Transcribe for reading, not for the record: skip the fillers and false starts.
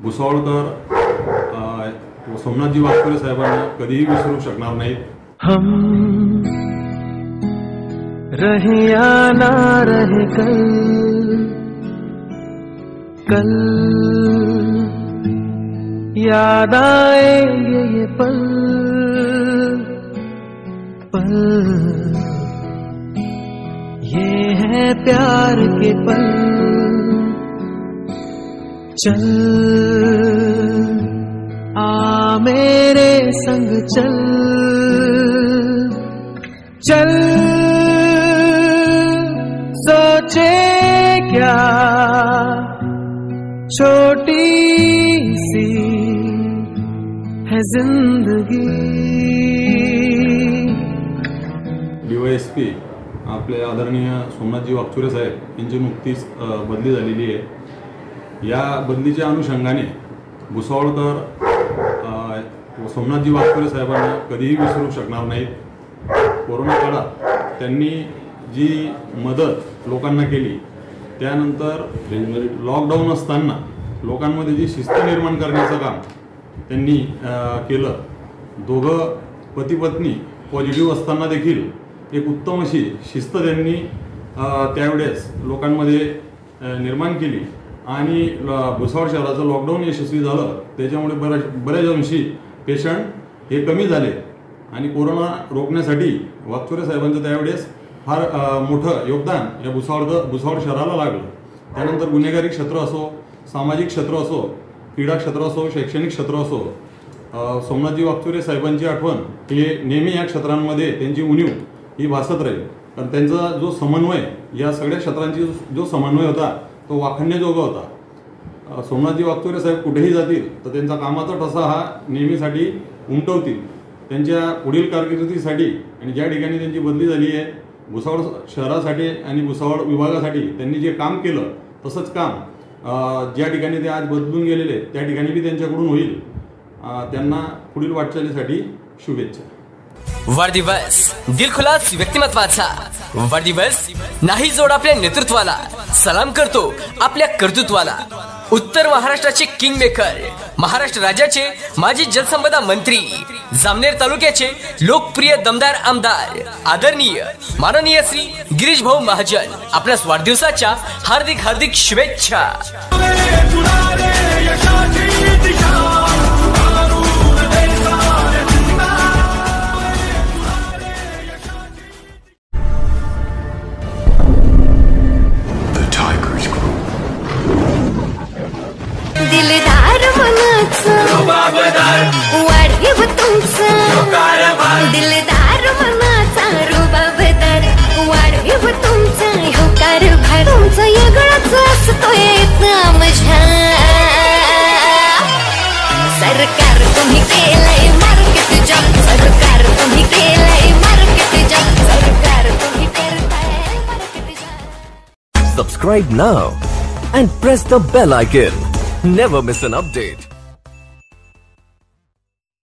भुसावळकर सोमनाथजी वाघचोरे साहेबांना कधीही विसरू शकणार नाहीत। हम रहे या ना रहे कल याद आएंगे ये पल ये है प्यार के पल। चल आ मेरे संग चल चल सोचे क्या छोटी सी है जिंदगी। DYSP आपले आदरणीय सोमनाथजी वाघचोरे साहेब यांची नुकतीच बदली झालेली आहे। या बदलीच्या अनुषंगाने भुसावळकर सोमनाथजी वाघचोरे साहेबांना कधीही विसरू शकणार नाहीत। कोरोना काळात त्यांनी जी मदत लोकांना केली, त्यानंतर लॉकडाऊन असताना लोकांमध्ये जी शिस्त निर्माण करण्याचं काम त्यांनी केलं। दोघं पती पत्नी पॉझिटिव्ह असताना देखील एक उत्तम अशी शिस्त त्यांनी त्यावेळेस लोकांमध्ये निर्माण केली आणि भुसावळ शहराचं लॉकडाऊन यशस्वी झालं। त्याच्यामुळे बऱ्याच अंशी पेशंट हे कमी झाले आणि कोरोना रोखण्यासाठी वाघचोरे साहेबांचं त्यावेळेस फार मोठं योगदान या भुसावळ शहराला लागलं। त्यानंतर गुन्हेगारी क्षेत्र असो, सामाजिक क्षेत्र असो, क्रीडा क्षेत्र असो, शैक्षणिक क्षेत्र असो, सोमनाथजी वाघचोरे साहेबांची आठवण हे नेहमी या क्षेत्रांमध्ये त्यांची उणीव ही भासत राहील। कारण त्यांचा जो समन्वय, या सगळ्या क्षेत्रांची जो समन्वय होता तो वाखाणण्याजोगा होता। सोमनाथजी वाघचोरे साहेब कुठेही जातील तर त्यांचा कामाचा ठसा हा नेहमीसाठी उमटवतील। त्यांच्या पुढील कारकिर्दीसाठी आणि ज्या ठिकाणी त्यांची बदली झाली आहे भुसावळ शहरासाठी आणि भुसावळ विभागासाठी त्यांनी जे काम केलं तसंच काम ज्या ठिकाणी ते आज बदलून गेलेले त्या ठिकाणी बी त्यांच्याकडून होईल। त्यांना पुढील वाटचालीसाठी शुभेच्छा। वाढदिवस दिलखुलास व्यक्तिमत्वाचा वाढदिवस नाही जोड आपल्या नेतृत्वाला, सलाम करतो आपल्या कर्तृत्वाला। उत्तर महाराष्ट्राचे किंग मेकर, महाराष्ट्र राज्याचे माजी जलसंपदा मंत्री, जामनेर तालुक्याचे लोकप्रिय दमदार आमदार आदरणीय माननीय श्री गिरीश भाऊ महाजन आपल्या वाढदिवसाच्या हार्दिक हार्दिक शुभेच्छा। दिलदार मनाचं वाढीव तुमचं, दिलदार मनाचा रुबाबदार वाढीव तुमचा ह्यो कारभार। तुमचं वेगळंच असतोय माझ्या सरकार तुम्ही केलंय मार्केट जॉब, सरकार तुम्ही केलंय मार्केट जॉब, सरकार तुम्ही करताय market job. Subscribe now and press the bell icon. Never miss an update.